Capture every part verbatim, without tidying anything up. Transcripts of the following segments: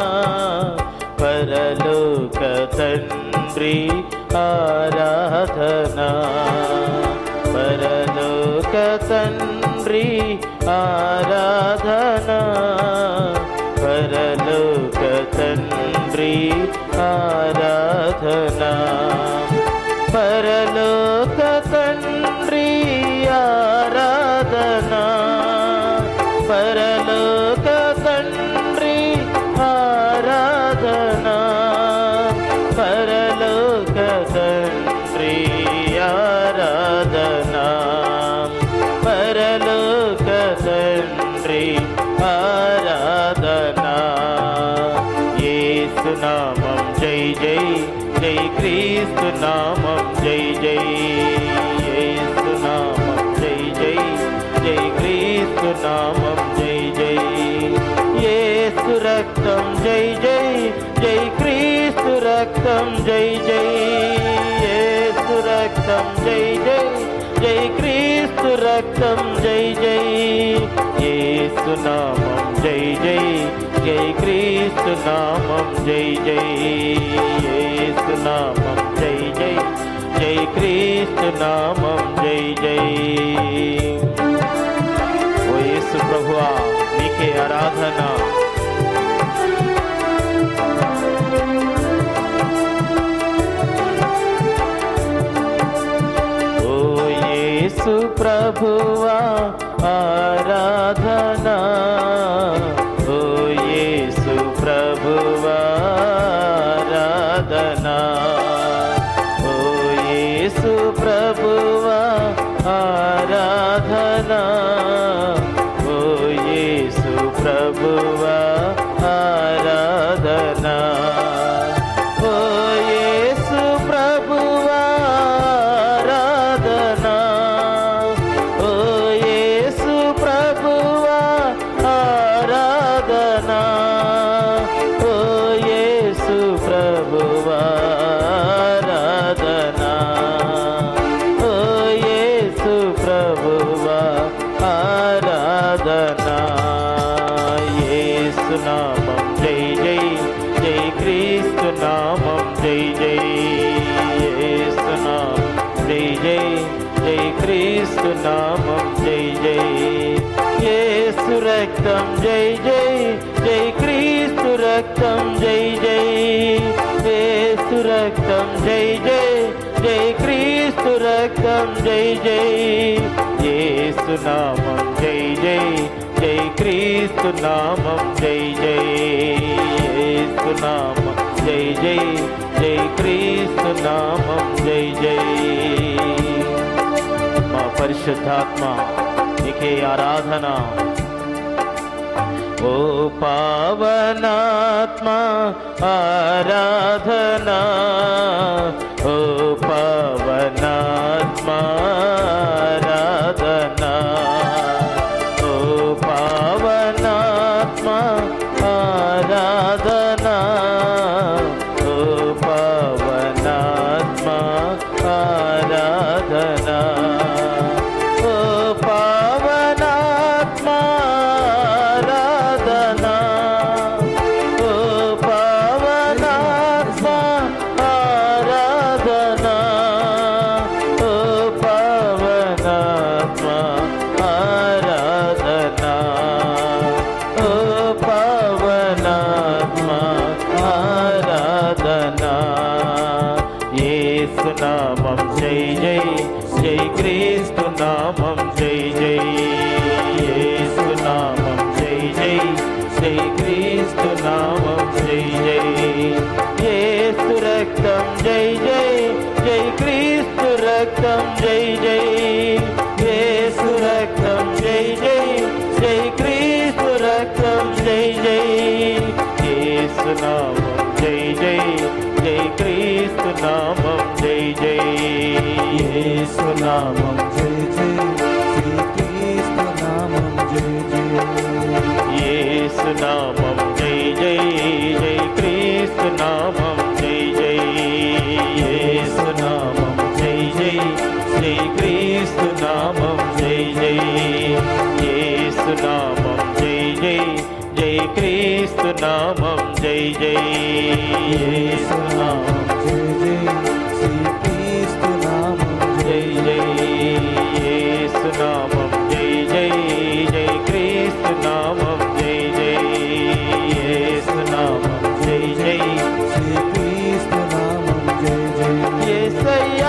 పరలోక తండ్రి ఆరాధనా, పరలోక తండ్రి ఆరాధనా, పరలోక తండ్రి ఆరాధనా, పరలోక తండ్రి ఆరాధనా, పరలోక తండ్రి ఆరాధనా, పరలోక తండ్రి ఆరాధనా, పరలోక తండ్రి ఆరాధనా. యేసు నామం జై జై, జై క్రీస్తు నామం జై జై, యేసు నామం జై జై, జై క్రీస్తు నామం జై జై, యేసు రక్తం జై జై, జై క్రీస్తు రక్తం జై జై, యేసు రక్తం జై జై, జై క్రీస్తు రక్తం జై జై, యేసు నామం జై జై, జై క్రీస్తు నామం జై జై, యేసు నామం జై జై, జై క్రీస్తు నామం జై జై. ఓ యేసు ప్రభువా, నీకే ఆరాధన. ఓ యేసు ప్రభువా ఆరాధనా, ఓ యేసు ప్రభువా ఆరాధనా, ఓ యేసు ప్రభువా ఆరాధనా, ఓ యేసు ప్రభువా ఆరాధనా, ఓ యేసు ప్రభువా ఆరాధనా, ఓ యేసు ప్రభువా ఆరాధనా, ఓ యేసు ప్రభువా ఆరాధనా, ఓ యేసు ప్రభువా ఆరాధనా. యేసు నామం జై జై, జై క్రీస్తు నామం జై జై, యేసు నామం జై జై, జై క్రీస్తు నామం జై జై, యేసు రక్తం జై జై, జై క్రీస్తు రక్తం జై జై, యేసు రక్తం జై జై, జై క్రీస్తు రక్తం జై జై, యేసు నామం జై జై, జై క్రీస్తు నామం జై జై, యేసు నామం జై జై, జై క్రీస్తు నామం జై జై. మా పరిశుద్ధాత్మ నీకే ఆరాధన. ఓ పావనాత్మ ఆరాధనా, ఓ పావనాత్మ ఆరాధనా, ఓ పావనాత్మ ఆరాధనా, ఓ పావనాత్మ ఆరాధనా, ఓ పావనాత్మ ఆరాధనా, ఓ పావనాత్మ ఆరాధనా, ఓ పావనాత్మ ఆరాధనా, ఓ పావనాత్మ ఆరాధనా. యేసు నామం జై జై, జై క్రీస్తు నామం జై జై, యేసు నామం జై జై, జై క్రీస్తు నామం జై జై, యేసు రక్తం జై జై, జై క్రీస్తు రక్తం జై జై, యేసు రక్తం జై జై, జై క్రీస్తు రక్తం జై జై, యేసు నామం జై జై, జై క్రీస్తు నామం జై జై, యేసు నామం జై జై, జై క్రీస్తు నామం జై జై, యేసు నామం జై జై, జై క్రీస్తు నామం జై జై, యేసు నామం జై జై, జై క్రీస్తు నామం జై జై, యేసు నామం జై జై, జై క్రీస్తు నామం జై జై యేసు నామం జై జై శ్రీ క్రీస్తు నామం జై జై యేసు నామం జై జై జై క్రీస్తు నామం జై జై యేసు నామం జై జై శ్రీ క్రీస్తు నామం జై జై యేసయ్యా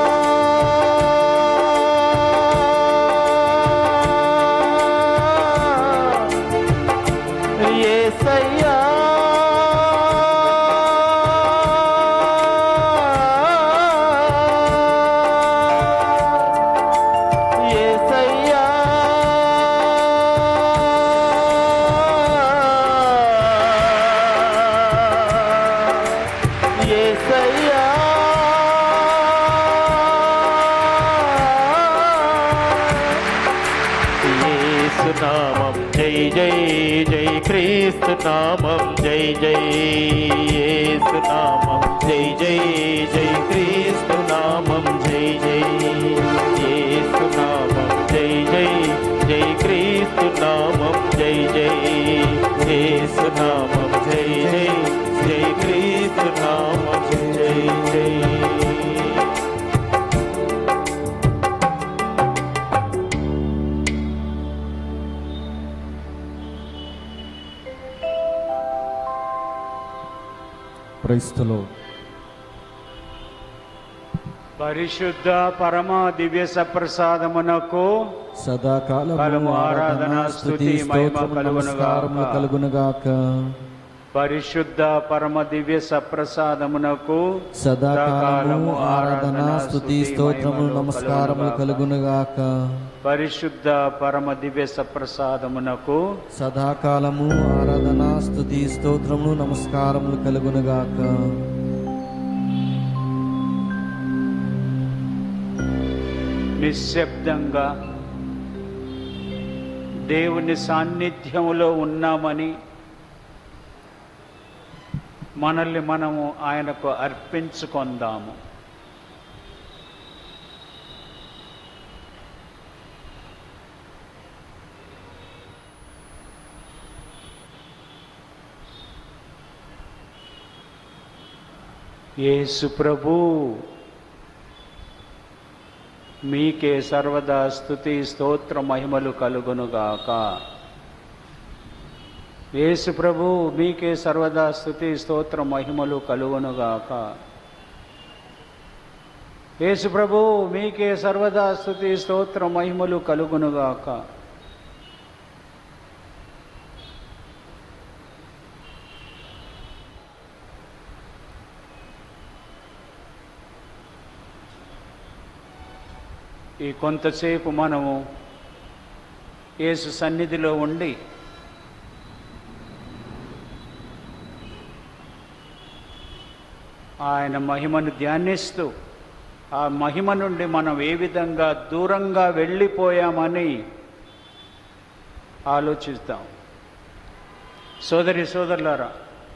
యేసయ్యా యేసయ్యా యేసయ్యా యేసు నామం జై జై జై క్రీస్తు నామం జై జై యేసు నామం జై జై జై క్రీస్తు నామం జై జై యేసు నామం జై జై జై క్రీస్తు నామం జై జై యేసు నామం జై జై జై క్రీస్తు నామం జై జై క్రైస్తలో పరిశుద్ధ పరమ దివ్య సప్రసాదమునకు సదాకాలము ఆరాధన స్తుతి స్తోత్రము నమస్కారములు కలుగునుగాక. పరిశుద్ధ పరమ దివ్య సప్రసాదమునకు సదాకాలము ఆరాధన స్తుతి స్తోత్రములు నమస్కారములు కలుగునుగాక. పరిశుద్ధ పరమ దివ్య సప్రసాదమునకు సదాకాలము ఆరాధన స్తుతి స్తోత్రములు నమస్కారములు కలుగునుగాక. నిశ్శబ్దంగా దేవుని సాన్నిధ్యములో ఉన్నామని మనల్ని మనము ఆయనకు అర్పించుకొందాము. యేసు ప్రభు, మీకే సర్వదా స్తుతి స్తోత్ర మహిమలు కలుగునుగాక. యేసు ప్రభు, మీకే సర్వదా స్తుతి స్తోత్ర మహిమలు కలుగునుగాక. యేసు ప్రభు, మీకే సర్వదా స్తుతి స్తోత్ర మహిమలు కలుగునుగాక. ఈ కొంతసేపు మనము యేసు సన్నిధిలో ఉండి ఆయన మహిమను ధ్యానిస్తూ ఆ మహిమ నుండి మనం ఏ విధంగా దూరంగా వెళ్ళిపోయామని ఆలోచిస్తాం. సోదరి సోదరులారా,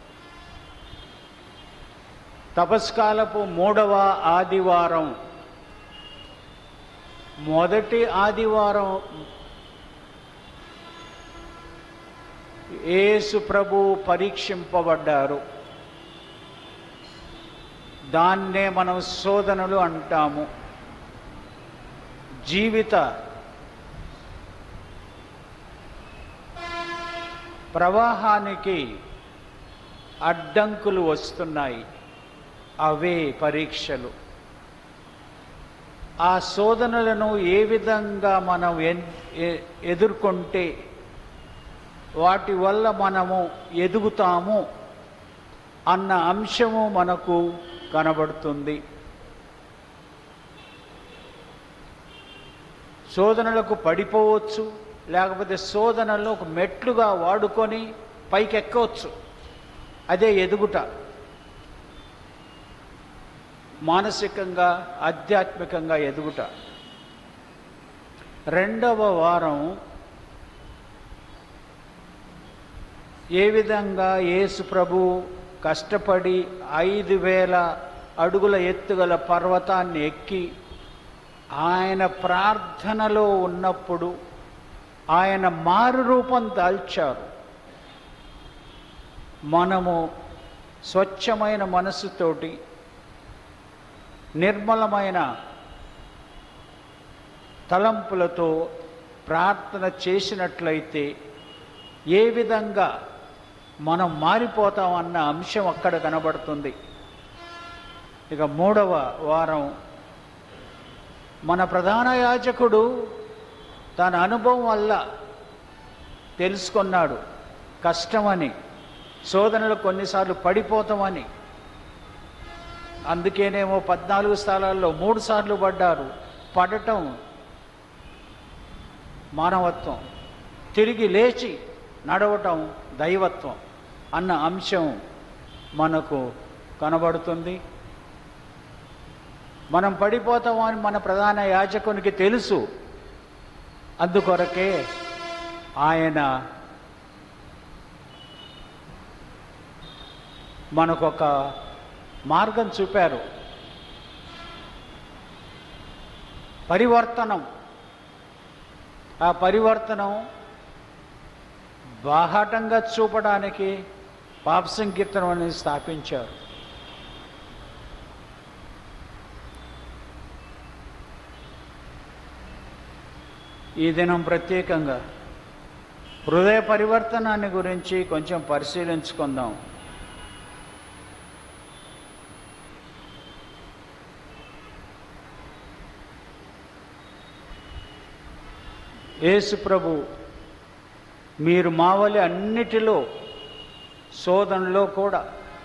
తపస్కాలపు మూడవ ఆదివారం, మొదటి ఆదివారం యేసు ప్రభు పరీక్షింపబడ్డారు. దాన్నే మనం శోధనలు అంటాము. జీవిత ప్రవాహానికి అడ్డంకులు వస్తున్నాయి, అవే పరీక్షలు. ఆ శోధనలను ఏ విధంగా మనం ఎదుర్కొంటే వాటి వల్ల మనము ఎదుగుతాము అన్న అంశము మనకు కనబడుతుంది. శోధనలకు పడిపోవచ్చు, లేకపోతే శోధనలను ఒక మెట్లుగా వాడుకొని పైకెక్కవచ్చు. అదే ఎదుగుట. మానసికంగా ఆధ్యాత్మికంగా ఎదుగుట. రెండవ వారం ఏ విధంగా యేసు ప్రభు కష్టపడి ఐదు వేల అడుగుల ఎత్తుగల పర్వతాన్ని ఎక్కి ఆయన ప్రార్థనలో ఉన్నప్పుడు ఆయన మారు రూపం దాల్చారు. మనము స్వచ్ఛమైన మనస్సుతోటి నిర్మలమైన తలంపులతో ప్రార్థన చేసినట్లయితే ఏ విధంగా మనం మారిపోతామన్న అంశం అక్కడ కనబడుతుంది. ఇక మూడవ వారం మన ప్రధాన యాజకుడు తన అనుభవం వల్ల తెలుసుకున్నాడు కష్టమని, శోధనలు కొన్నిసార్లు పడిపోతామని. అందుకేనేమో పద్నాలుగు స్థలాల్లో మూడు సార్లు పడ్డారు. పడటం మానవత్వం, తిరిగి లేచి నడవటం దైవత్వం అన్న అంశం మనకు కనబడుతుంది. మనం పడిపోతామని మన ప్రధాన యాజకునికి తెలుసు. అందుకొరకే ఆయన మనకొక మార్గం చూపారు. పరివర్తనం. ఆ పరివర్తనం బాహాటంగా చూపడానికి పాప సంకీర్తనం అనేది స్థాపించారు. ఈ దినం ప్రత్యేకంగా హృదయ పరివర్తనాన్ని గురించి కొంచెం పరిశీలించుకుందాం. యేసు ప్రభు మీరు మావలి అన్నిటిలో, శోధనలో కూడా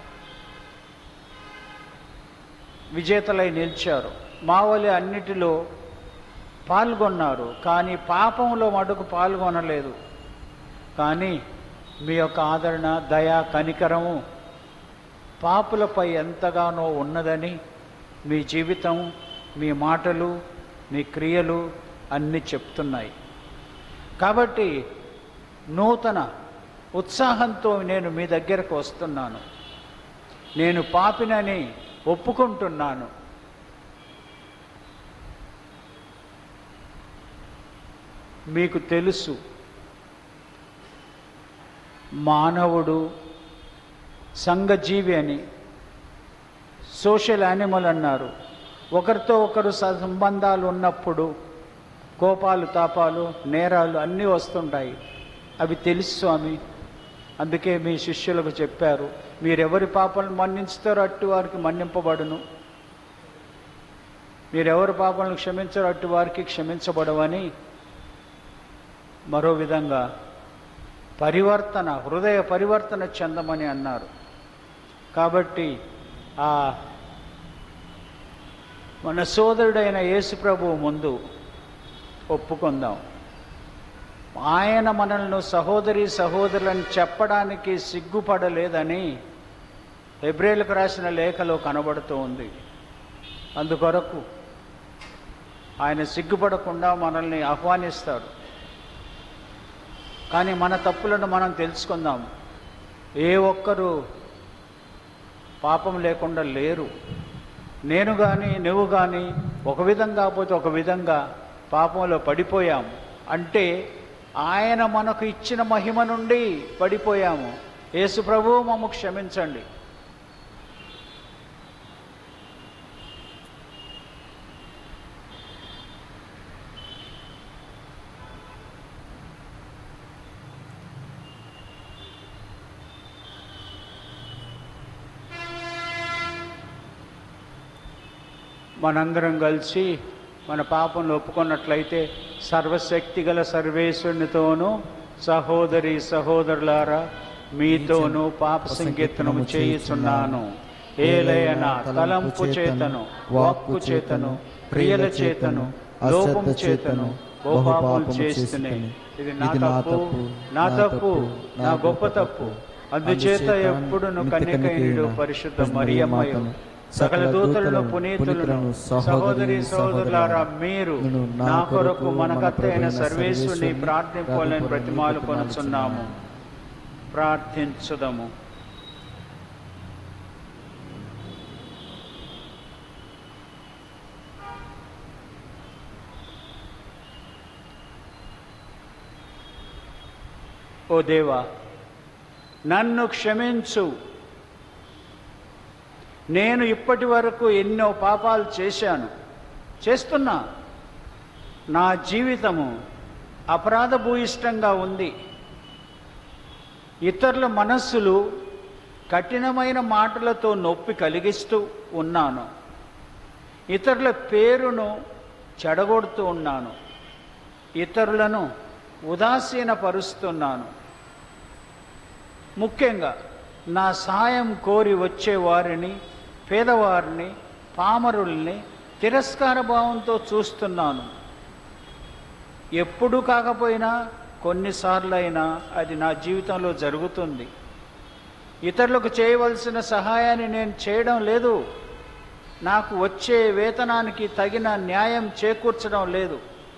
విజేతలై నిలిచారు. మావలి అన్నిటిలో పాల్గొన్నారు, కానీ పాపంలో మటుకు పాల్గొనలేదు. కానీ మీ యొక్క ఆదరణ, దయ, కనికరము పాపులపై ఎంతగానో ఉన్నదని మీ జీవితం, మీ మాటలు, మీ క్రియలు అన్నీ చెప్తున్నాయి. కాబట్టి నూతన ఉత్సాహంతో నేను మీ దగ్గరకు వస్తున్నాను. నేను పాపినని ఒప్పుకుంటున్నాను. మీకు తెలుసు, మానవుడు సంఘజీవి అని, సోషల్ యానిమల్ అన్నారు. ఒకరితో ఒకరు సంబంధాలు ఉన్నప్పుడు కోపాలు, తాపాలు, నేరాలు అన్నీ వస్తుంటాయి. అవి తెలుసు స్వామి. అందుకే మీ శిష్యులకు చెప్పారు, మీరెవరి పాపాలను మన్నించుతారో అట్టి వారికి మన్నింపబడును, మీరెవరి పాపాలను క్షమించారో అట్టి వారికి క్షమించబడవని. మరో విధంగా పరివర్తన, హృదయ పరివర్తన చెందమని అన్నారు. కాబట్టి ఆ మన సోదరుడైన యేసు ప్రభువు ముందు ఒప్పుకుందాం. ఆయన మనల్ని సహోదరి సహోదరులను చెప్పడానికి సిగ్గుపడలేదని హెబ్రేయులకు రాసిన లేఖలో కనబడుతూ ఉంది. అందుకొరకు ఆయన సిగ్గుపడకుండా మనల్ని ఆహ్వానిస్తాడు. కానీ మన తప్పులను మనం తెలుసుకుందాం. ఏ ఒక్కరూ పాపం లేకుండా లేరు. నేను కానీ నువ్వు కానీ ఒక విధంగా కాకపోతే ఒక విధంగా పాపంలో పడిపోయాము. అంటే ఆయన మనకు ఇచ్చిన మహిమ నుండి పడిపోయాము. యేసు ప్రభువు మమ్ము క్షమించండి. మనందరం కలిసి మన పాపంలో ఒప్పుకున్నట్లయితే, సర్వశక్తి గల సర్వేశ్వరునితోనూ సహోదరి సహోదరులారా మీతోనూ పాప సంకీర్తనము చేయుచున్నాను. ఏలయన తలంపు చేతను, వాక్కు చేతను, క్రియల చేతను, లోపం చేతను ఓ పాపం చేస్తునే. ఇది నా తప్పు, నా తప్పు, నా గొప్ప తప్పు. అందుచేత ఎప్పుడును కన్యకైనడు పరిశుద్ధ మరియమ్మయు సకల దూతలను పునీతులను సహోదరి సహోదరులారా మీరు నా కొరకు మన కర్త అయిన సర్వేశ్వరుని ప్రార్థింపాలని ప్రతిమాలు కొనుచున్నాము. ప్రార్థించుదము. ఓ దేవా, నన్ను క్షమించు. నేను ఇప్పటి వరకు ఎన్నో పాపాలు చేశాను, చేస్తున్నా. నా జీవితము అపరాధభూయిష్టంగా ఉంది. ఇతరుల మనస్సులు కఠినమైన మాటలతో నొప్పి కలిగిస్తూ ఉన్నాను. ఇతరుల పేరును చెడగొడుతూ ఉన్నాను. ఇతరులను ఉదాసీనపరుస్తున్నాను. ముఖ్యంగా నా సాయం కోరి వచ్చే వారిని, పేదవారిని, పామరుల్ని తిరస్కార భావంతో చూస్తున్నాను. ఎప్పుడు కాకపోయినా కొన్నిసార్లైనా అది నా జీవితంలో జరుగుతుంది. ఇతరులకు చేయవలసిన సహాయాన్ని నేను చేయడం లేదు. నాకు వచ్చే వేతనానికి తగిన న్యాయం చేకూర్చడం లేదు.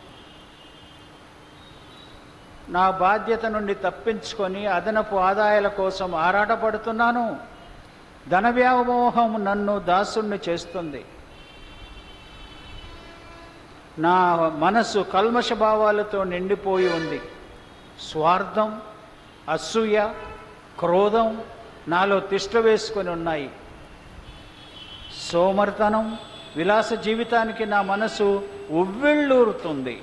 నా బాధ్యత నుండి తప్పించుకొని అదనపు ఆదాయాల కోసం ఆరాటపడుతున్నాను. ధన వ్యామోహం నన్ను దాసుణ్ణి చేస్తుంది. నా మనసు కల్మష భావాలతో నిండిపోయి ఉంది. స్వార్థం, అసూయ, క్రోధం నాలో తిష్ట వేసుకొని ఉన్నాయి. సోమర్తనం, విలాస జీవితానికి నా మనసు ఉవ్విళ్ళూరుతుంది.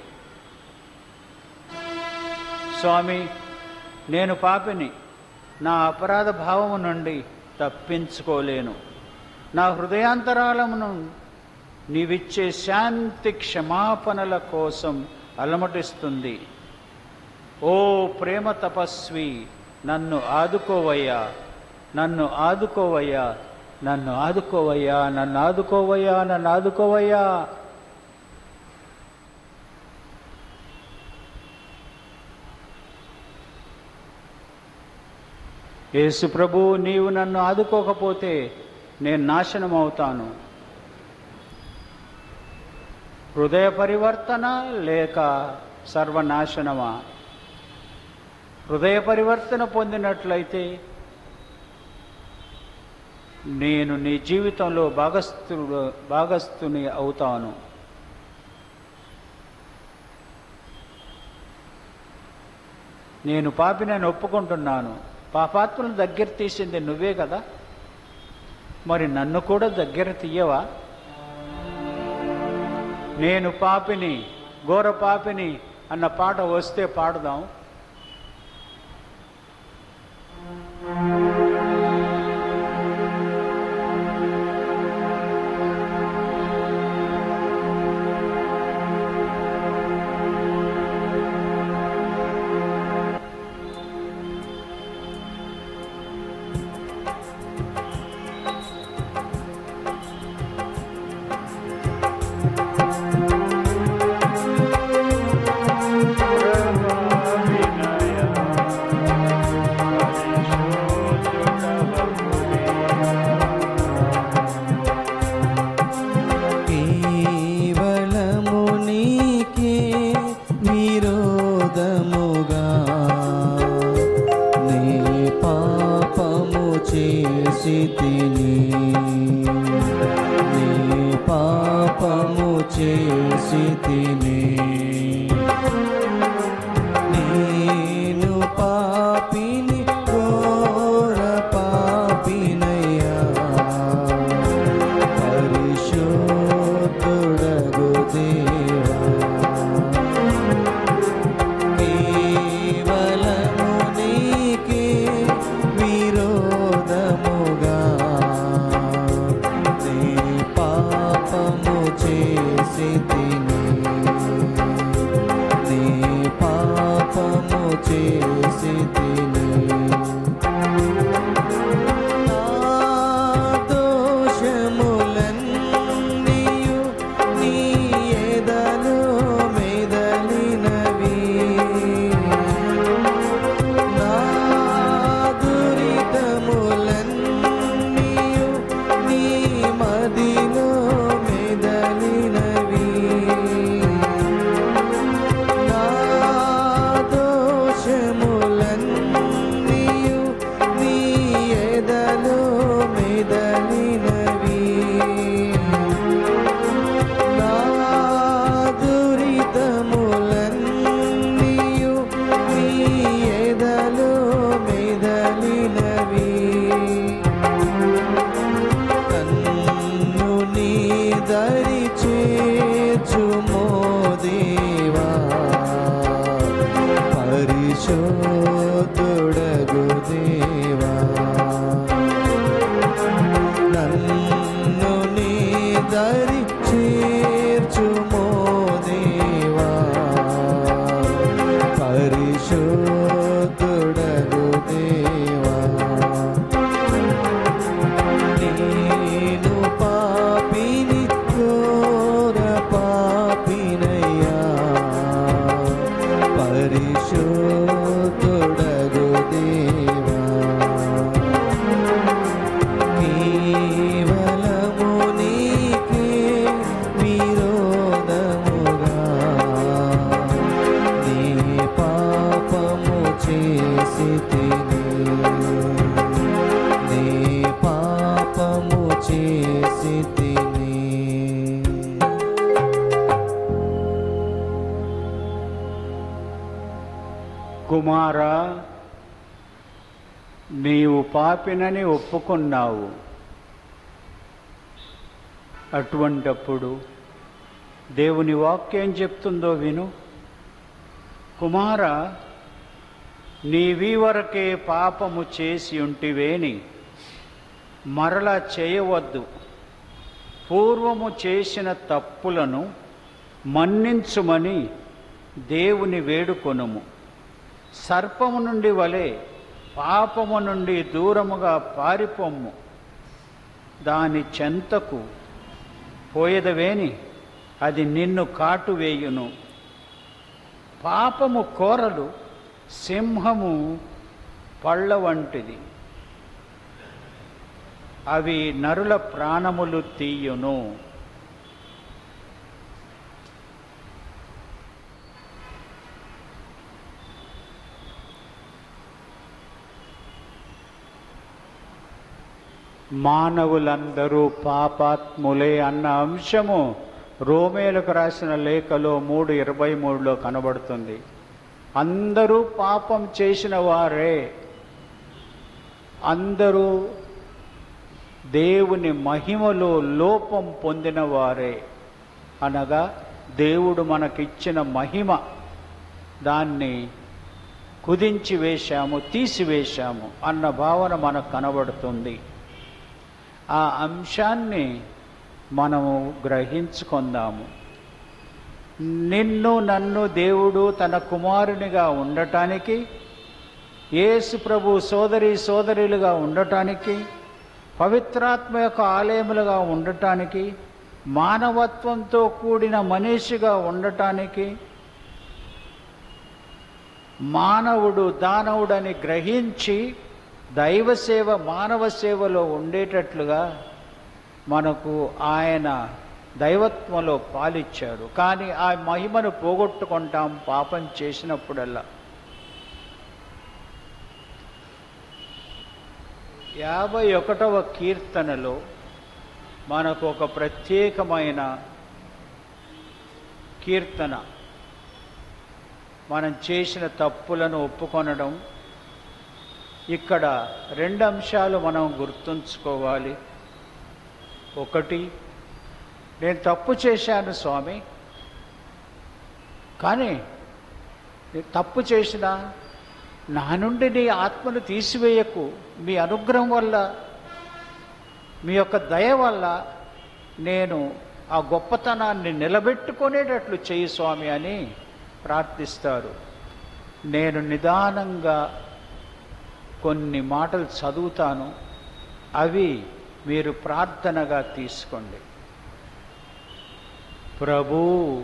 స్వామి, నేను పాపిని. నా అపరాధ భావము నుండి తప్పించుకోలేను. నా హృదయాంతరాళమును నీవిచ్చే శాంతి క్షమాపణల కోసం అలమటిస్తుంది. ఓ ప్రేమ తపస్వి, నన్ను ఆదుకోవయ్యా, నన్ను ఆదుకోవయ్యా, నన్ను ఆదుకోవయ్యా, నన్ను ఆదుకోవయ్యా, నన్ను ఆదుకోవయ్యా. యేసు ప్రభు, నీవు నన్ను ఆదుకోకపోతే నేను నాశనం అవుతాను. హృదయ పరివర్తన లేక సర్వనాశనమా? హృదయ పరివర్తన పొందినట్లయితే నేను నీ జీవితంలో భాగస్థుడు భాగస్థుని అవుతాను. నేను పాపినని ఒప్పుకుంటున్నాను. పాపాత్మను దగ్గర తీసింది నువ్వే కదా, మరి నన్ను కూడా దగ్గర తీయవా? నేను పాపిని, ఘోర పాపిని అన్న పాట వస్తే పాడదాం. చేసి తిని నేను పాపిని ఘోర పాపినయ్యా పరిశుద్ధుడగు దేవా కేవలము నీకే విరోధముగా నీ పాపము చేసి తిని నీ పాపము చేసి తిని కుమారా, నీవు పాపినని ఒప్పుకున్నావు. అటువంటప్పుడు దేవుని వాక్యం చెప్తుందో విను. కుమారా, నీవీ వరకే పాపము చేసి ఉంటివేని మరలా చేయవద్దు. పూర్వము చేసిన తప్పులను మన్నించుమని దేవుని వేడుకొనుము. సర్పము నుండి వలె పాపము నుండి దూరముగా పారిపోమ్ము. దాని చెంతకు పోయేదవేని అది నిన్ను కాటువేయును. పాపము కోరలు సింహము పళ్ళ వంటిది, అవి నరుల ప్రాణములు తీయును. మానవులందరూ పాపాత్ములే అన్న అంశము రోమేలకు రాసిన లేఖలో మూడు ఇరవై మూడులో కనబడుతుంది. అందరూ పాపం చేసిన వారే, అందరూ దేవుని మహిమలో లోపం పొందిన వారే. అనగా దేవుడు మనకిచ్చిన మహిమ దాన్ని కుదించి వేశాము, తీసివేశాము అన్న భావన మనకు కనబడుతుంది. ఆ అంశాన్ని మనము గ్రహించుకుందాము. నిన్ను నన్ను దేవుడు తన కుమారునిగా ఉండటానికి, యేసు ప్రభు సోదరి సోదరులుగా ఉండటానికి, పవిత్రాత్మ యొక్క ఆలయములుగా ఉండటానికి, మానవత్వంతో కూడిన మనిషిగా ఉండటానికి, మానవుడు దానవుడని గ్రహించి దైవ సేవ మానవ సేవలో ఉండేటట్లుగా మనకు ఆయన దైవత్వంలో పాలిచ్చాడు. కానీ ఆ మహిమను పోగొట్టుకుంటాం పాపం చేసినప్పుడల్లా. యాభై ఒకటవ కీర్తనలో మనకు ఒక ప్రత్యేకమైన కీర్తన, మనం చేసిన తప్పులను ఒప్పుకొనడం. ఇక్కడ రెండు అంశాలు మనం గుర్తుంచుకోవాలి. ఒకటి, నేను తప్పు చేశాను స్వామి, కానీ తప్పు చేసిన నా నుండి నీ ఆత్మను తీసివేయకు, మీ అనుగ్రహం వల్ల, మీ యొక్క దయ వల్ల నేను ఆ గొప్పతనాన్ని నిలబెట్టుకునేటట్లు చేయి స్వామి అని ప్రార్థిస్తారు. నేను నిదానంగా కొన్ని మాటలు చదువుతాను, అవి మీరు ప్రార్థనగా తీసుకోండి. ప్రభూ,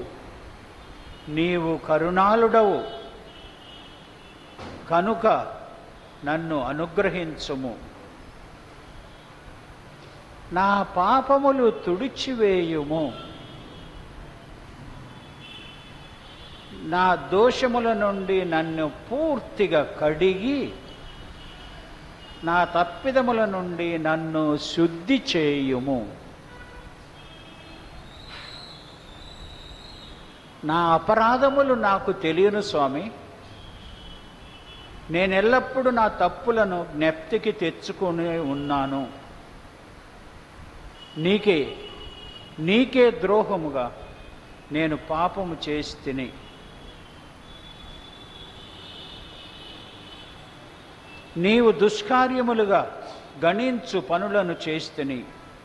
నీవు కరుణాళుడవు కనుక నన్ను అనుగ్రహించుము. నా పాపములు తుడిచివేయుము. నా దోషముల నుండి నన్ను పూర్తిగా కడిగి నా తప్పిదముల నుండి నన్ను శుద్ధి చేయుము. నా అపరాధములు నాకు తెలియను స్వామి, నేను ఎల్లప్పుడూ నా తప్పులను జ్ఞప్తికి తెచ్చుకుని ఉన్నాను. నీకే నీకే ద్రోహముగా నేను పాపము చేసి తిని, నీవు దుష్కార్యములుగా గణించు పనులను చేస్తుని,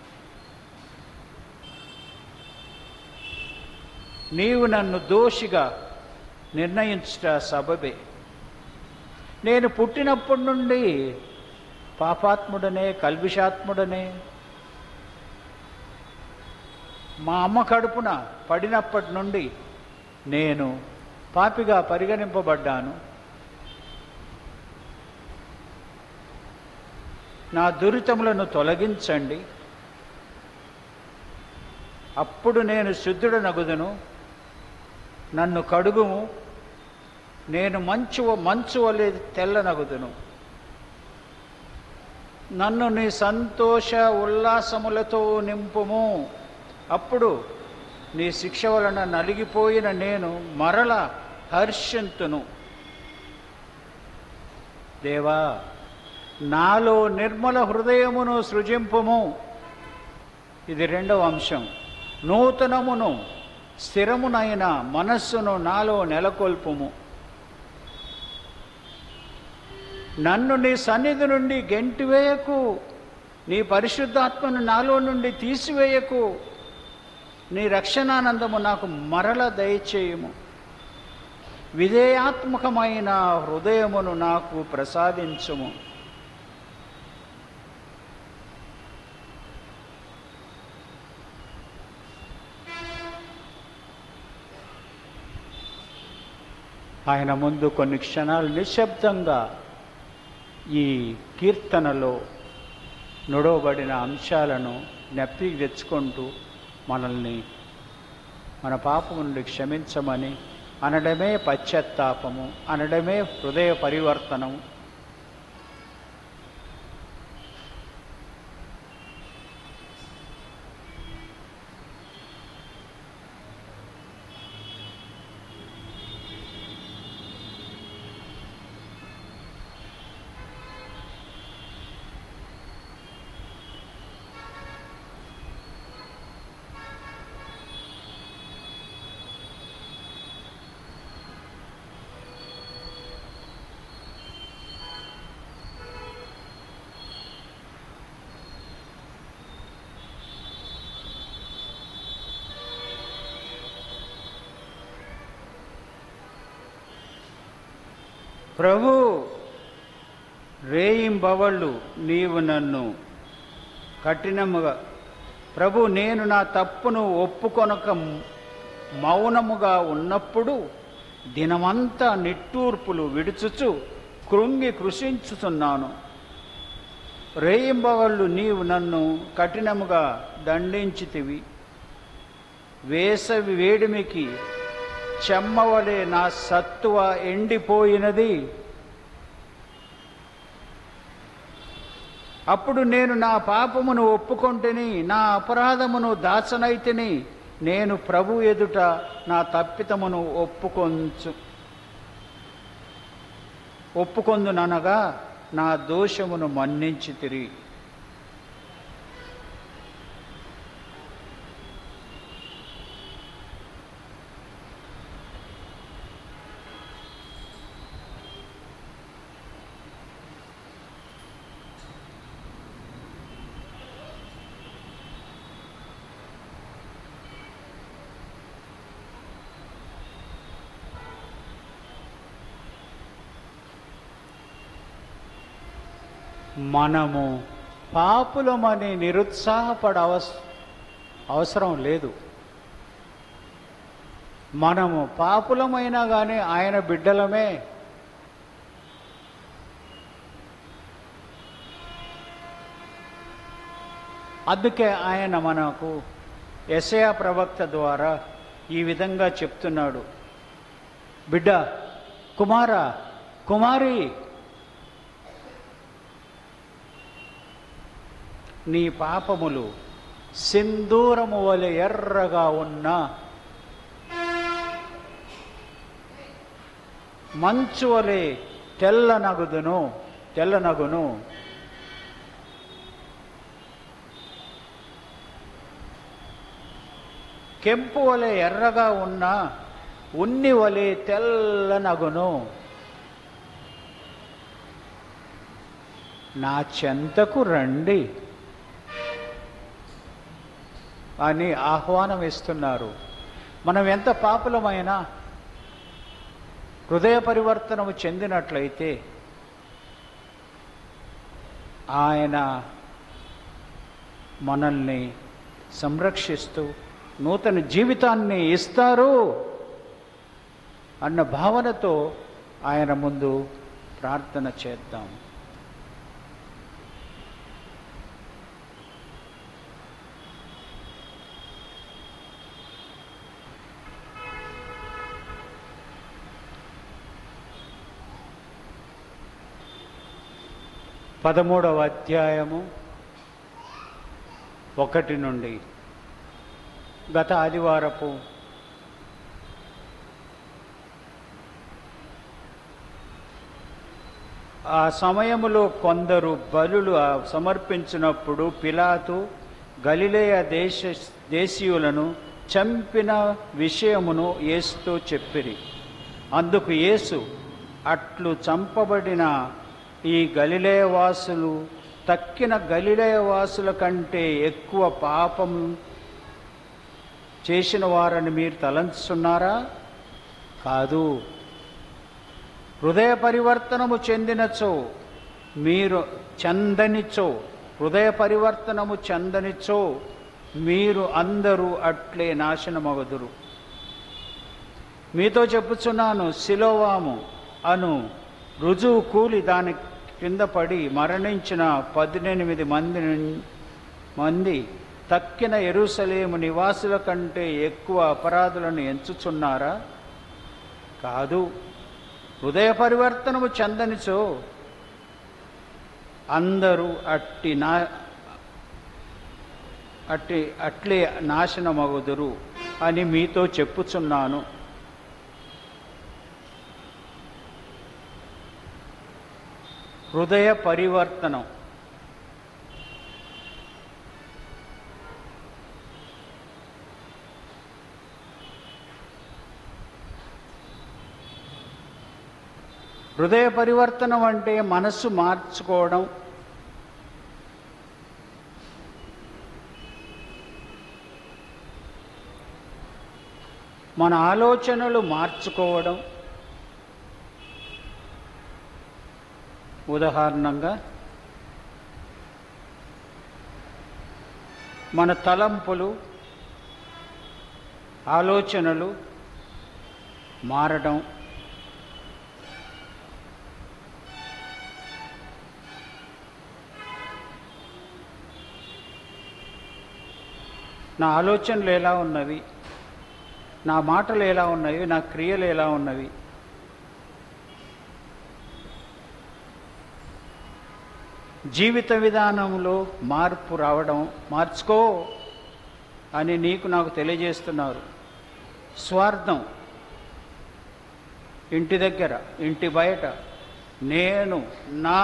నీవు నన్ను దోషిగా నిర్ణయించుట సబబే. నేను పుట్టినప్పటి నుండి పాపాత్ముడనే, కల్విషాత్ముడనే, మా అమ్మ కడుపున పడినప్పటి నుండి నేను పాపిగా పరిగణింపబడ్డాను. నా దురితములను తొలగించండి, అప్పుడు నేను శుద్ధుడనగుదును. నన్ను కడుగుము, నేను మంచు మంచు వలె తెల్లనగుదును. నన్ను నీ సంతోష ఉల్లాసములతో నింపుము, అప్పుడు నీ శిక్ష వలన నలిగిపోయిన నేను మరల హర్షింతును. దేవా, నాలో నిర్మల హృదయమును సృజింపుము. ఇది రెండవ అంశం. నూతనమును స్థిరమునైన మనస్సును నాలో నెలకొల్పుము. నన్ను నీ సన్నిధి నుండి గెంటివేయకు, నీ పరిశుద్ధాత్మను నాలో నుండి తీసివేయకు. నీ రక్షణానందము నాకు మరల దయచేయము. విధేయాత్మకమైన హృదయమును నాకు ప్రసాదించుము. ఆయన ముందు కొన్ని క్షణాలు నిశ్శబ్దంగా ఈ కీర్తనలో నుడవబడిన అంశాలను జ్ఞప్తికి తెచ్చుకుంటూ మనల్ని మన పాపము నుండి క్షమించమని అనడమే పశ్చాత్తాపము, అనడమే హృదయ పరివర్తనము. ప్రభు, రేయింబవళ్ళు నీవు నన్ను కఠినముగా ప్రభు నేను నా తప్పును ఒప్పుకొనక మౌనముగా ఉన్నప్పుడు దినమంతా నిట్టూర్పులు విడుచుచు కృంగి కృషించుతున్నాను. రేయింబవళ్ళు నీవు నన్ను కఠినముగా దండించితివి. వేసవి వేడిమికి చెమ్మవలే నా సత్తువ ఎండిపోయినది. అప్పుడు నేను నా పాపమును ఒప్పుకొంటిని, నా అపరాధమును దాచనైతిని. నేను ప్రభు ఎదుట నా తప్పితమును ఒప్పుకొంచు ఒప్పుకొందుననగా నా దోషమును మన్నించితిరి. మనము పాపులమని నిరుత్సాహపడ అవస అవసరం లేదు. మనము పాపులమైనా కానీ ఆయన బిడ్డలమే. అందుకే ఆయన మనకు యెషయా ప్రవక్త ద్వారా ఈ విధంగా చెప్తున్నాడు. బిడ్డ, కుమారా, కుమారి, నీ పాపములు సింధూరము వలె ఎర్రగా ఉన్న మంచు వలె తెల్లనగుదును తెల్లనగును. కెంపు వలె ఎర్రగా ఉన్న ఉన్ని వలె తెల్లనగును. నా చెంతకు రండి అని ఆహ్వానం ఇస్తున్నారు. మనం ఎంత పాపులమైనా హృదయ పరివర్తనము చెందినట్లయితే ఆయన మనల్ని సంరక్షిస్తూ నూతన జీవితాన్ని ఇస్తారు అన్న భావనతో ఆయన ముందు ప్రార్థన చేద్దాం. పదమూడవ అధ్యాయము ఒకటి నుండి. గత ఆదివారపు ఆ సమయములో కొందరు బలులు సమర్పించినప్పుడు పిలాతు గలిలయ దేశ దేశీయులను చంపిన విషయమును యేసుతో చెప్పిరి. అందుకు యేసు, అట్లు చంపబడిన ఈ గలిలయవాసులు తక్కిన గలిలయవాసుల కంటే ఎక్కువ పాపం చేసిన వారని మీరు తలంచుతున్నారా? కాదు. హృదయ పరివర్తనము చెందినచో మీరు చెందనిచో హృదయ పరివర్తనము చెందనిచో మీరు అందరూ అట్లే నాశనమగుదురు. మీతో చెప్పుచున్నాను, సిలోవాము అను రుజువు కూలి దాని కింద పడి మరణించిన పద్దెనిమిది మంది మంది తక్కిన యెరూషలేము నివాసుల కంటే ఎక్కువ అపరాధులను ఎంచుచున్నారా? కాదు. హృదయ పరివర్తనము చెందనిచో అందరూ అట్టి నా అట్టి అట్లే నాశనమగుదురు అని మీతో చెప్పుచున్నాను. హృదయ పరివర్తనం. హృదయ పరివర్తనం అంటే మనస్సు మార్చుకోవడం, మన ఆలోచనలు మార్చుకోవడం. ఉదాహరణంగా మన తలంపులు, ఆలోచనలు మారడం. నా ఆలోచనలు ఎలా ఉన్నవి, నా మాటలు ఎలా ఉన్నవి, నా క్రియలు ఎలా ఉన్నవి. జీవిత విధానంలో మార్పు రావడం, మార్చుకో అని నీకు నాకు తెలియజేస్తున్నారు. స్వార్థం ఇంటి దగ్గర, ఇంటి బయట, నేను, నా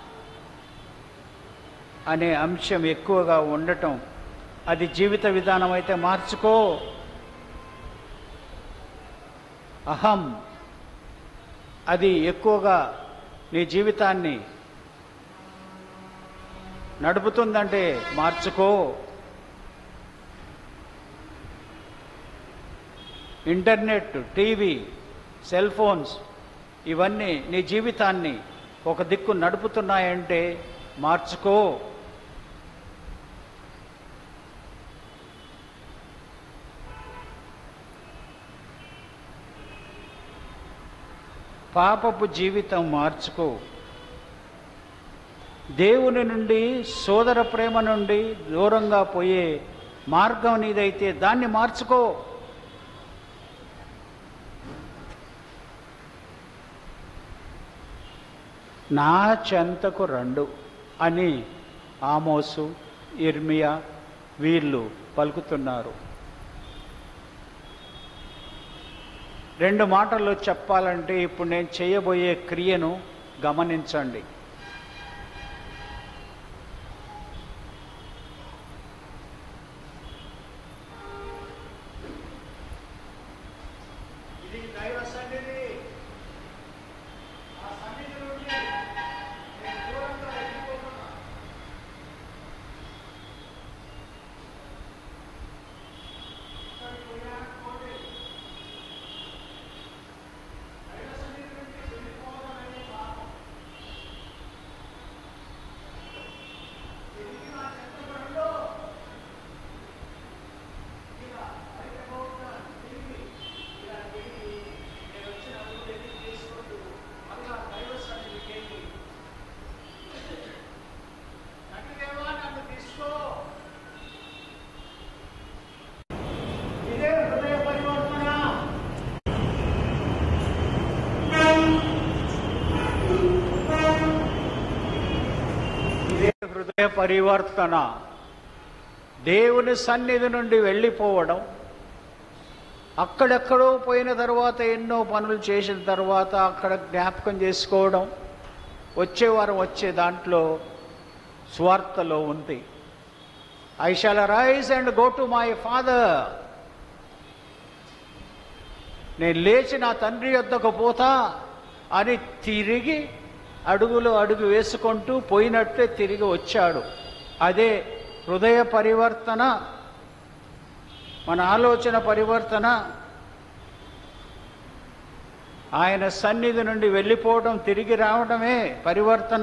అనే అంశం ఎక్కువగా ఉండటం, అది జీవిత విధానం అయితే మార్చుకో. అహం అది ఎక్కువగా నీ జీవితాన్ని నడుపుతుందంటే మార్చుకో. ఇంటర్నెట్, టీవీ, సెల్ ఫోన్స్ ఇవన్నీ నీ జీవితాన్ని ఒక దిక్కు నడుపుతున్నాయంటే మార్చుకో. పాపపు జీవితం మార్చుకో. దేవుని నుండి, సోదర ప్రేమ నుండి దూరంగా పోయే మార్గం నీదైతే దాన్ని మార్చుకో. నా చెంతకు రండు అని ఆమోసు, ఇర్మియా వీళ్ళు పలుకుతున్నారు. రెండు మాటల్లో చెప్పాలంటే ఇప్పుడు నేను చేయబోయే క్రియను గమనించండి. పరివర్తన, దేవుని సన్నిధి నుండి వెళ్ళిపోవడం, అక్కడెక్కడో పోయిన తర్వాత ఎన్నో పనులు చేసిన తర్వాత అక్కడ జ్ఞాపకం చేసుకోవడం, వచ్చే వారం వచ్చే దాంట్లో స్వార్థలో ఉంది. I shall arise and go to my father, నేను లేచి నా తండ్రి యొద్దకు పోతా అని తిరిగి అడుగులో అడుగు వేసుకుంటూ పోయినట్లే తిరిగి వచ్చాడు. అదే హృదయ పరివర్తన, మన ఆలోచన పరివర్తన. ఆయన సన్నిధి నుండి వెళ్ళిపోవడం, తిరిగి రావడమే పరివర్తన.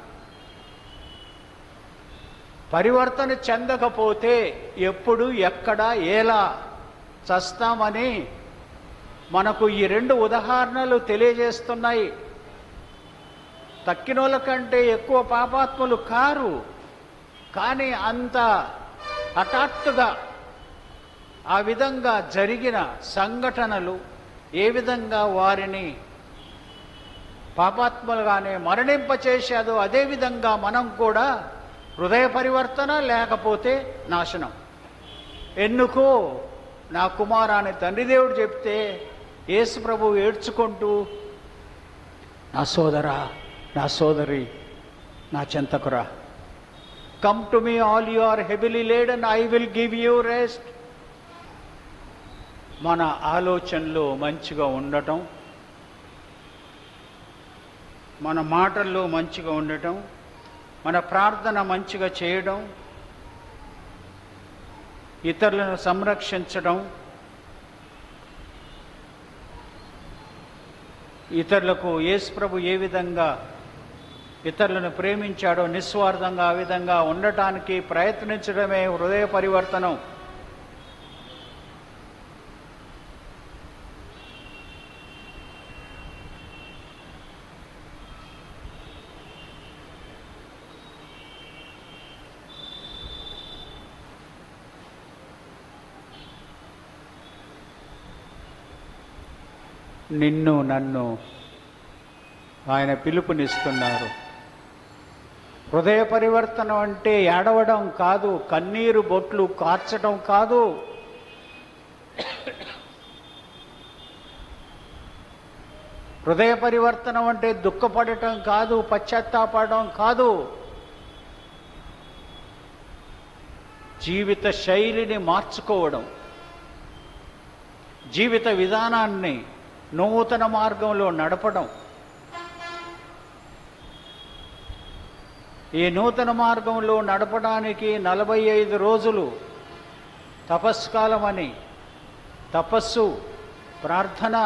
పరివర్తన చెందకపోతే ఎప్పుడు ఎక్కడ ఎలా చస్తామని మనకు ఈ రెండు ఉదాహరణలు తెలియజేస్తున్నాయి. తక్కినోళ్ళ కంటే ఎక్కువ పాపాత్ములు కారు, కానీ అంత హఠాత్తుగా ఆ విధంగా జరిగిన సంఘటనలు ఏ విధంగా వారిని పాపాత్ములుగానే మరణింపచేశాదో అదేవిధంగా మనం కూడా హృదయ పరివర్తన లేకపోతే నాశనం. ఎందుకో నా కుమారా అని తండ్రి దేవుడు చెప్తే యేసు ప్రభువు ఏడ్చుకుంటూ, నా సోదరా, నా సోదరి, నా చెంతకురా, come to me all you are heavily laden, I will give you rest. మన ఆలోచనలో మంచిగా ఉండటం, మన మాటల్లో మంచిగా ఉండటం, మన ప్రార్థన మంచిగా చేయడం, ఇతరులను సంరక్షించడం, ఇతరులకు యేసు ప్రభు ఏ విధంగా ఇతరులను ప్రేమించాడో నిస్వార్థంగా ఆ విధంగా ఉండటానికి ప్రయత్నించడమే హృదయ పరివర్తనం. నిన్ను నన్ను ఆయన పిలుపునిస్తున్నారు. హృదయ పరివర్తనం అంటే ఏడవడం కాదు, కన్నీరు బొట్లు కార్చడం కాదు. హృదయ పరివర్తనం అంటే దుఃఖపడటం కాదు, పశ్చాత్తాపడడం కాదు. జీవిత శైలిని మార్చుకోవడం, జీవిత విధానాన్ని నూతన మార్గంలో నడపడం. ఈ నూతన మార్గంలో నడపడానికి నలభై ఐదు రోజులు తపస్కాలం అని, తపస్సు, ప్రార్థన,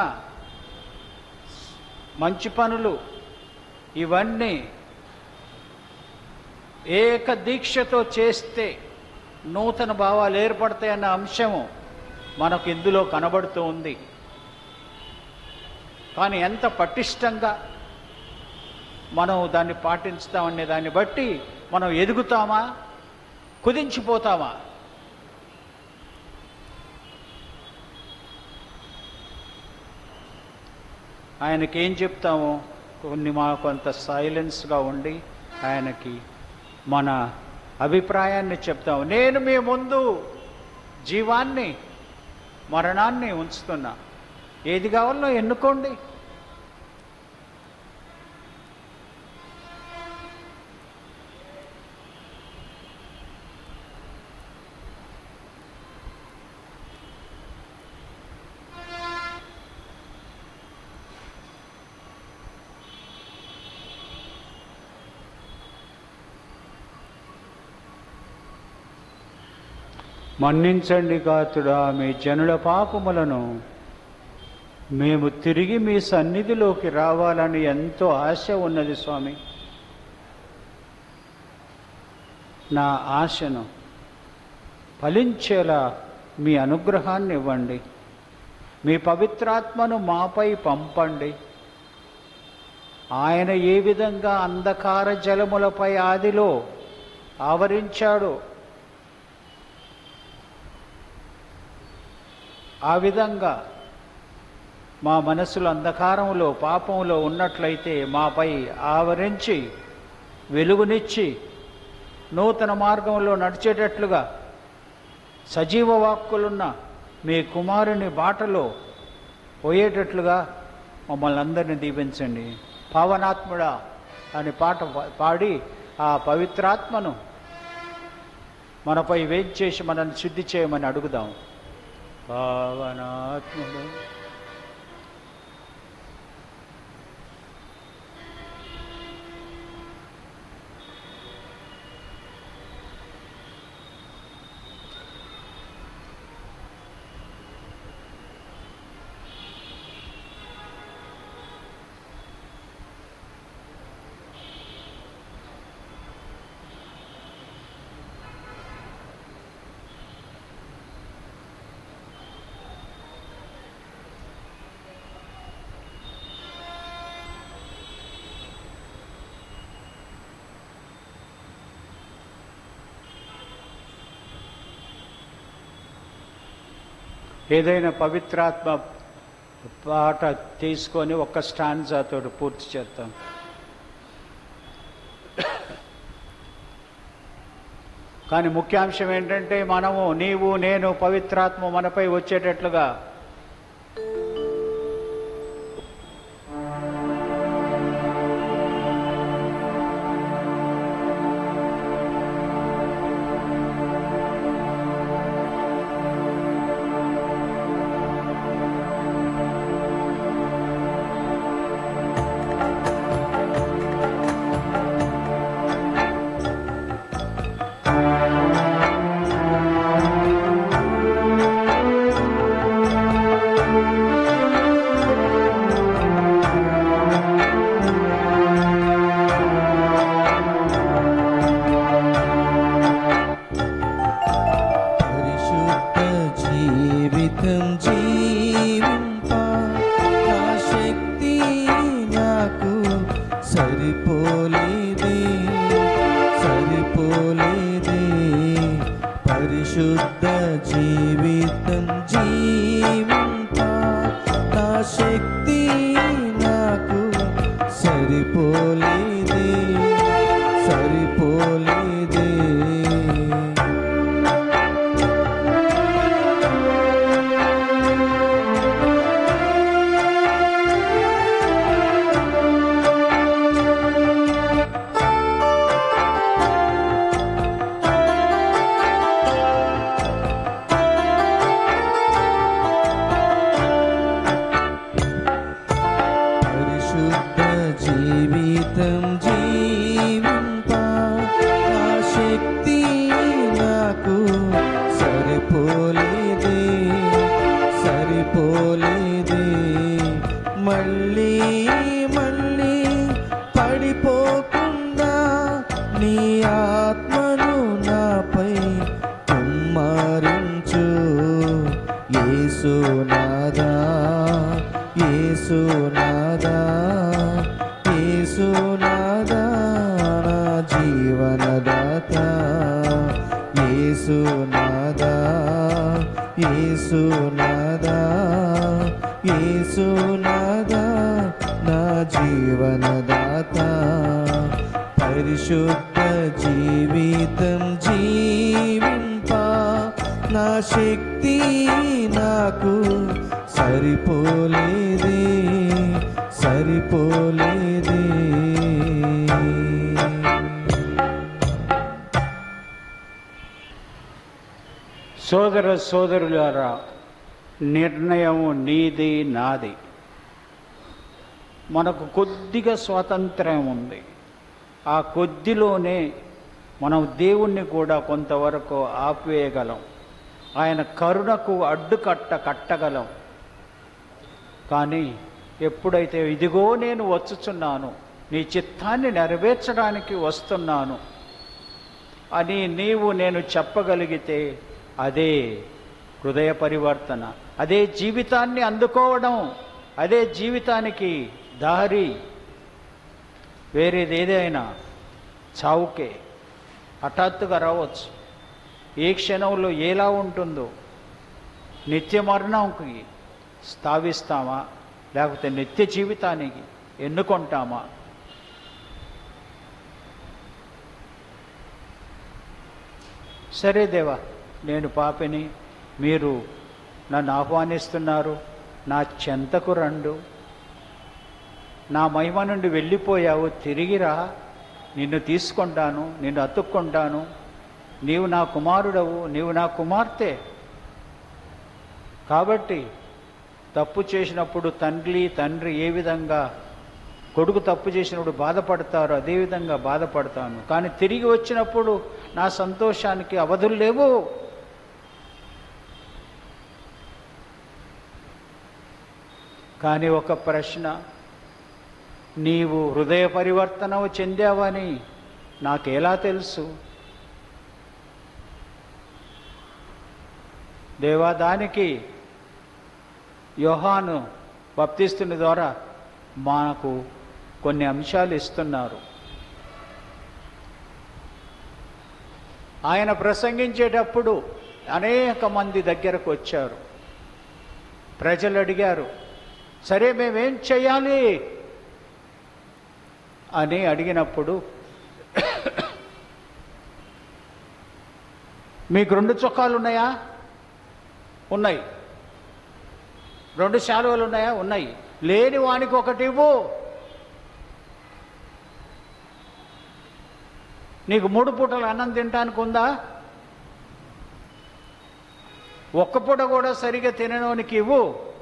మంచి పనులు, ఇవన్నీ ఏక దీక్షతో చేస్తే నూతన భావాలు ఏర్పడతాయన్న అంశము మనకు ఇందులో కనబడుతూ ఉంది. కానీ ఎంత పటిష్టంగా మనం దాన్ని పాటిస్తామనే దాన్ని బట్టి మనం ఎదుగుతామా, కుదించిపోతామా? ఆయనకి ఏం చెప్తామో కొన్ని మా కొంత సైలెన్స్గా ఉండి ఆయనకి మన అభిప్రాయాన్ని చెప్తాము. నేను మీ ముందు జీవాన్ని మరణాన్ని ఉంచుతున్నా, ఏది కావాలో ఎన్నుకోండి. మన్నించండి కాతుడా మీ జనుల పాపములను, మేము తిరిగి మీ సన్నిధిలోకి రావాలని ఎంతో ఆశ ఉన్నది స్వామి. నా ఆశను ఫలించేలా మీ అనుగ్రహాన్ని ఇవ్వండి. మీ పవిత్రాత్మను మాపై పంపండి. ఆయన ఏ విధంగా అంధకార జలములపై ఆదిలో ఆవరించాడో ఆ విధంగా మా మనసులు అంధకారంలో పాపంలో ఉన్నట్లయితే మాపై ఆవరించి వెలుగునిచ్చి నూతన మార్గంలో నడిచేటట్లుగా సజీవ వాక్కులున్న మీ కుమారుని బాటలో పోయేటట్లుగా మమ్మల్ని అందరినీ దీవించండి. పావనాత్ముడా అని పాట పాడి ఆ పవిత్రాత్మను మనపై వేంచేసి మనల్ని శుద్ధి చేయమని అడుగుదాం. పావనాత్ముడు ఏదైనా పవిత్రాత్మ పాట తీసుకొని ఒక్క స్టాండ్జాతో పూర్తి చేద్దాం. కానీ ముఖ్యాంశం ఏంటంటే మనము నీవు నేను పవిత్రాత్మ మనపై వచ్చేటట్లుగా పరిశుద్ధ జీవితం జీవింప నా శక్తి నాకు సరిపోలేదే సరిపోలేదే. సోదర సోదరులారా, నిర్ణయం నీది నాది. మనకు కొద్దిగా స్వాతంత్ర్యం ఉంది. ఆ కొద్దిలోనే మనం దేవుణ్ణి కూడా కొంతవరకు ఆపివేయగలం, ఆయన కరుణకు అడ్డుకట్ట కట్టగలం. కానీ ఎప్పుడైతే ఇదిగో నేను వచ్చుచున్నాను, నీ చిత్తాన్ని నెరవేర్చడానికి వస్తున్నాను అని నీవు నేను చెప్పగలిగితే అదే హృదయ పరివర్తన, అదే జీవితాన్ని అందుకోవడం, అదే జీవితానికి దారి. వేరేది ఏదైనా చావుకే, హఠాత్తుగా రావచ్చు. ఏ క్షణంలో ఎలా ఉంటుందో, నిత్య మరణంకి స్థావిస్తామా లేకపోతే నిత్య జీవితానికి ఎన్నుకుంటామా? సరే దేవా, నేను పాపిని, మీరు నన్ను ఆహ్వానిస్తున్నారు, నా చెంతకు రండు, నా మహిమ నుండి వెళ్ళిపోయావు, తిరిగిరా, నిన్ను తీసుకుంటాను, నిన్ను అతుక్కుంటాను, నీవు నా కుమారుడవు, నీవు నా కుమార్తె. కాబట్టి తప్పు చేసినప్పుడు తండ్రి తండ్రి ఏ విధంగా కొడుకు తప్పు చేసినప్పుడు బాధపడతారు, అదేవిధంగా బాధపడతాను. కానీ తిరిగి వచ్చినప్పుడు నా సంతోషానికి అవధులు లేవు. కానీ ఒక ప్రశ్న, నీవు హృదయ పరివర్తన చెందావని నాకెలా తెలుసు? దేవా, దానికి యోహాను బప్తిస్తుని ద్వారా మాకు కొన్ని అంశాలు ఇస్తున్నారు. ఆయన ప్రసంగించేటప్పుడు అనేక మంది దగ్గరకు వచ్చారు. ప్రజలు అడిగారు, సరే మేమేం చేయాలి అని అడిగినప్పుడు, మీకు రెండు చొక్కాలు ఉన్నాయా? ఉన్నాయి. రెండు శాలువలు ఉన్నాయా? ఉన్నాయి. లేని వానికి ఒకటి ఇవ్వు. నీకు మూడు పూటలు అన్నం తినటానికి ఉందా? ఒక్క పూట కూడా సరిగా తినడానికి ఇవ్వు.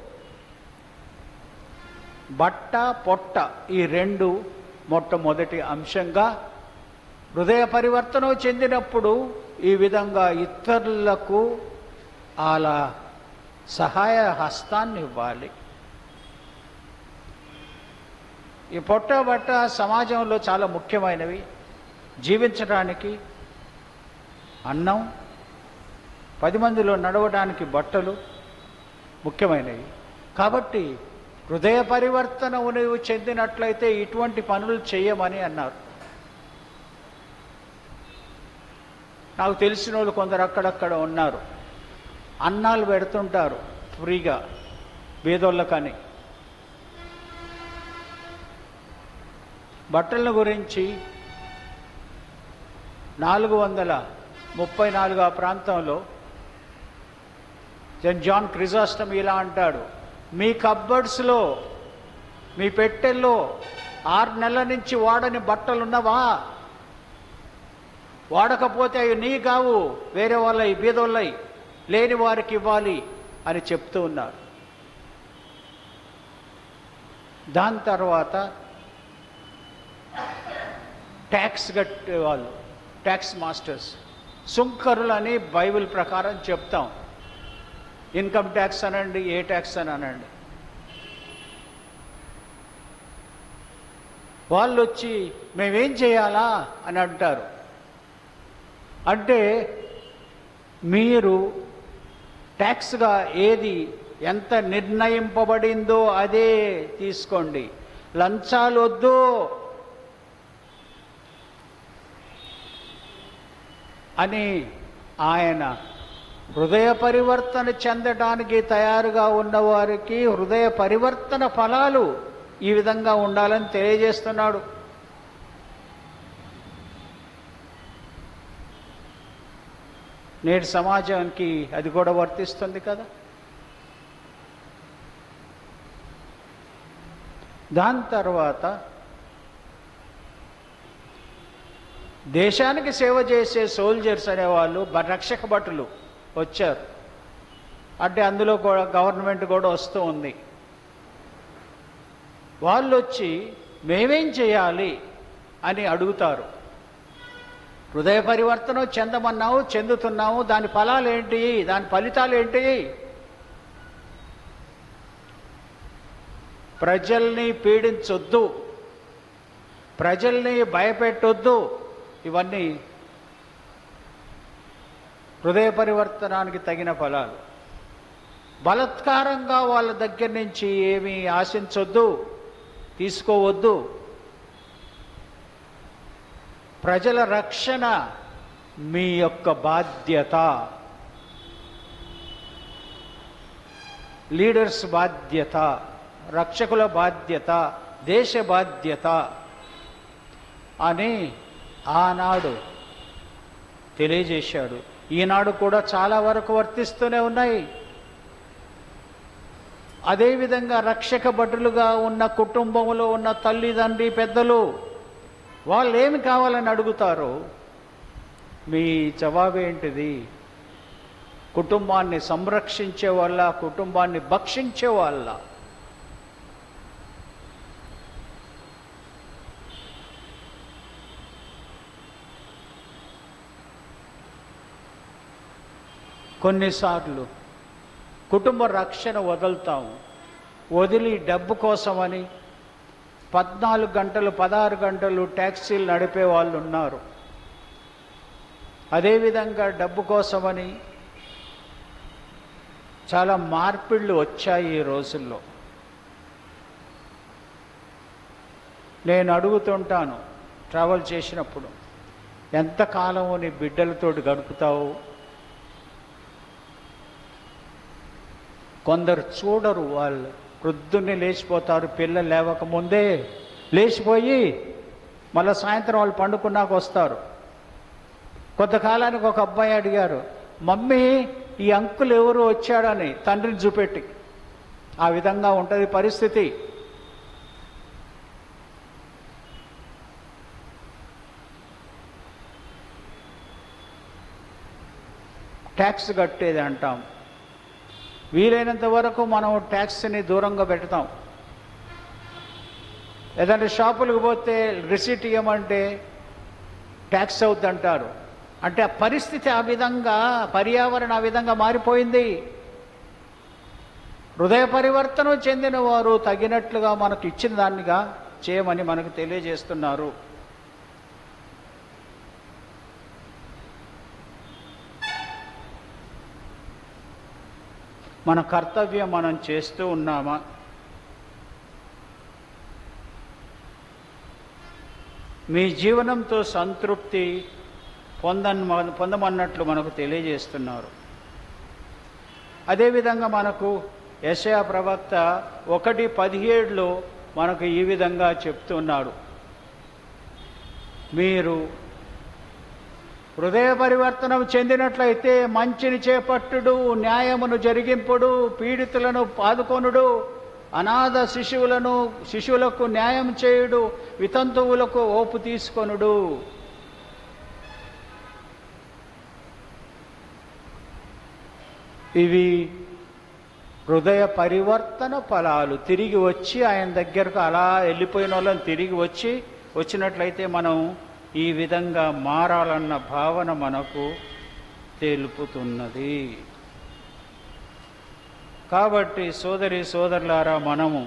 బట్ట పొట్ట ఈ రెండు మొట్టమొదటి అంశంగా హృదయ పరివర్తన చెందినప్పుడు ఈ విధంగా ఇతరులకు అలా సహాయ హస్తాన్ని ఇవ్వాలి. ఈ పొట్ట బట్ట సమాజంలో చాలా ముఖ్యమైనవి. జీవించడానికి అన్నం, పది మందిలో నడవడానికి బట్టలు ముఖ్యమైనవి. కాబట్టి హృదయ పరివర్తన నీవు చెందినట్లయితే ఇటువంటి పనులు చేయమని అన్నారు. నాకు తెలిసిన వాళ్ళు కొందరు అక్కడక్కడ ఉన్నారు, అన్నాలు పెడుతుంటారు ఫ్రీగా బీదోళ్ళకని. బట్టల గురించి నాలుగు వందల ముప్పై నాలుగు ఆ ప్రాంతంలో సెయింట్ జాన్ క్రిజాస్టమ్ ఇలా అంటాడు, మీ కబ్బర్డ్స్లో, మీ పెట్టెల్లో ఆరు నెలల నుంచి వాడని బట్టలున్నవా? వాడకపోతే అవి నీ కావు, వేరే వాళ్ళవి, బీదోళ్ళవి, లేని వారికి ఇవ్వాలి అని చెప్తూ ఉన్నారు. దాని తర్వాత ట్యాక్స్ కట్టే వాళ్ళు, ట్యాక్స్ మాస్టర్స్, సుంకరులు అని బైబిల్ ప్రకారం చెప్తాం. ఇన్కమ్ ట్యాక్స్ అనండి, ఏ ట్యాక్స్ అని అనండి. వాళ్ళు వచ్చి మేమేం చేయాలా అని అంటారు. అంటే మీరు ట్యాక్స్గా ఏది ఎంత నిర్ణయింపబడిందో అదే తీసుకోండి, లంచాలు వద్దు అని ఆయన హృదయ పరివర్తన చెందడానికి తయారుగా ఉన్నవారికి హృదయ పరివర్తన ఫలాలు ఈ విధంగా ఉండాలని తెలియజేస్తున్నాడు. నేటి సమాజానికి అది కూడా వర్తిస్తుంది కదా. దాని తర్వాత దేశానికి సేవ చేసే సోల్జర్స్ అనేవాళ్ళు, రక్షక భటులు వచ్చారు. అంటే అందులో కూడా గవర్నమెంట్ కూడా వస్తూ ఉంది. వాళ్ళు వచ్చి మేమేం చేయాలి అని అడుగుతారు. హృదయ పరివర్తన చెందమన్నావు, చెందుతున్నావు, దాని ఫలాలు ఏంటి, దాని ఫలితాలు ఏంటి? ప్రజల్ని పీడించొద్దు, ప్రజల్ని భయపెట్టొద్దు. ఇవన్నీ హృదయ పరివర్తనానికి తగిన ఫలాలు. బలత్కారంగా వాళ్ళ దగ్గర నుంచి ఏమీ ఆశించొద్దు, తీసుకోవద్దు. ప్రజల రక్షణ మీ యొక్క బాధ్యత, లీడర్స్ బాధ్యత, రక్షకుల బాధ్యత, దేశ బాధ్యత అని ఆనాడు తెలియజేశాడు. ఈనాడు కూడా చాలా వరకు వర్తిస్తూనే ఉన్నాయి. అదేవిధంగా రక్షక భటులుగా ఉన్న కుటుంబంలో ఉన్న తల్లిదండ్రి పెద్దలు వాళ్ళు ఏమి కావాలని అడుగుతారు? మీ జవాబేంటిది? కుటుంబాన్ని సంరక్షించే వాళ్ళ, కుటుంబాన్ని భక్షించే వాళ్ళ? కొన్నిసార్లు కుటుంబ రక్షణ వదులుతాము. వదిలి డబ్బు కోసమని పద్నాలుగు గంటలు పదహారు గంటలు ట్యాక్సీలు నడిపే వాళ్ళు ఉన్నారు. అదేవిధంగా డబ్బు కోసమని చాలా మార్పిళ్ళు వచ్చాయి ఈ రోజుల్లో. నేను అడుగుతుంటాను ట్రావెల్ చేసినప్పుడు, ఎంతకాలం నీ బిడ్డలతోటి గడుపుతావు? కొందరు చూడరు, వాళ్ళు ప్రొద్దున్నే లేచిపోతారు, పిల్లలు లేవకముందే లేచిపోయి మళ్ళీ సాయంత్రం వాళ్ళు పండుకున్నాక వస్తారు. కొంతకాలానికి ఒక అబ్బాయి అడిగారు, మమ్మీ ఈ అంకుల్ ఎవరు వచ్చాడని తండ్రిని చూపెట్టి. ఆ విధంగా ఉంటుంది పరిస్థితి. ట్యాక్స్ కట్టేది అంటాం. వీలైనంత వరకు మనం ట్యాక్స్ని దూరంగా పెడతాం. ఏదంటే షాపులకు పోతే రిసీట్ ఇవ్వమంటే ట్యాక్స్ అవుద్ది అంటారు. అంటే ఆ పరిస్థితి ఆ విధంగా, పర్యావరణం ఆ విధంగా మారిపోయింది. హృదయ పరివర్తనం చెందిన వారు తగినట్లుగా మనకు ఇచ్చిన దాన్నిగా చేయమని మనకు తెలియజేస్తున్నారు. మన కర్తవ్యం మనం చేస్తూ ఉన్నామా? మీ జీవనంతో సంతృప్తి పొందన్ పొందమన్నట్లు మనకు తెలియజేస్తున్నారు. అదేవిధంగా మనకు యెషయా ప్రవక్త ఒకటి పదిహేడులో మనకు ఈ విధంగా చెప్తున్నాడు, మీరు హృదయ పరివర్తనం చెందినట్లయితే మంచిని చేపట్టుడు, న్యాయమును జరిగింపుడు, పీడితులను ఆదుకొనుడు, అనాథ శిశువులను శిశువులకు న్యాయం చేయుడు, వితంతువులకు ఓపు తీసుకొనుడు. ఇవి హృదయ పరివర్తన ఫలాలు. తిరిగి వచ్చి ఆయన దగ్గరకు అలా వెళ్ళిపోయిన వాళ్ళని తిరిగి వచ్చి వచ్చినట్లయితే మనం ఈ విధంగా మారాలన్న భావన మనకు తెలుపుతున్నది. కాబట్టి సోదరి సోదరులారా, మనము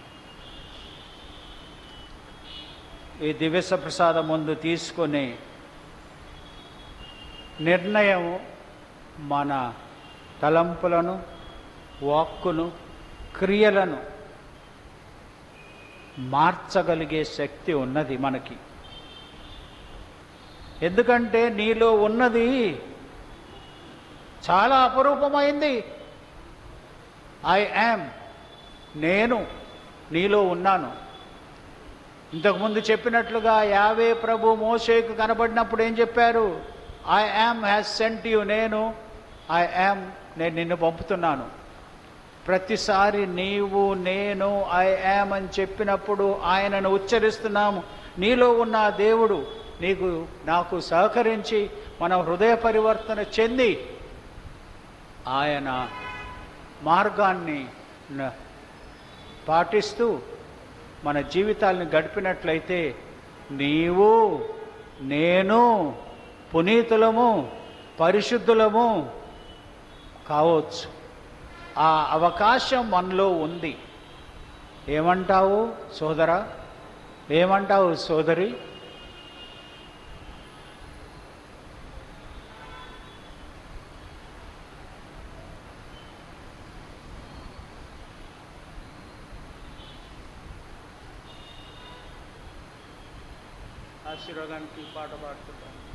ఈ దివ్య ప్రసాదం ముందు తీసుకునే నిర్ణయం మన తలంపులను, వాక్కును, క్రియలను మార్చగలిగే శక్తి ఉన్నది మనకి. ఎందుకంటే నీలో ఉన్నది చాలా అపరూపమైంది. ఐ యామ్, నేను నీలో ఉన్నాను. ఇంతకుముందు చెప్పినట్లుగా యావే ప్రభు మోషేకు కనబడినప్పుడు ఏం చెప్పారు? I am has sent you, నేను ఐ యామ్, నేను నిన్ను పంపుతున్నాను. ప్రతిసారి నీవు నేను ఐ యామ్ అని చెప్పినప్పుడు ఆయనను ఉచ్చరిస్తున్నాము. నీలో ఉన్న దేవుడు నీకు నాకు సహకరించి మనం హృదయ పరివర్తన చెంది ఆయన మార్గాన్ని పాటిస్తూ మన జీవితాలను గడిపినట్లయితే నీవు నేను పునీతులము, పరిశుద్ధులము కావచ్చు. ఆ అవకాశం మనలో ఉంది. ఏమంటావు సోదరా? ఏమంటావు సోదరి? ఆశీర్వాదానికి పాట పాడుతుంటాను.